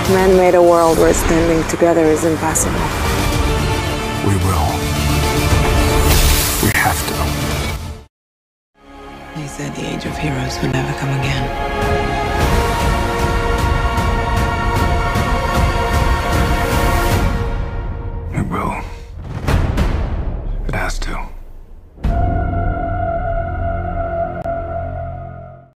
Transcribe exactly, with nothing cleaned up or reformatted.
Man made a world where standing together is impossible. We will. We have to. They said the age of heroes would never come again. It will. It has to.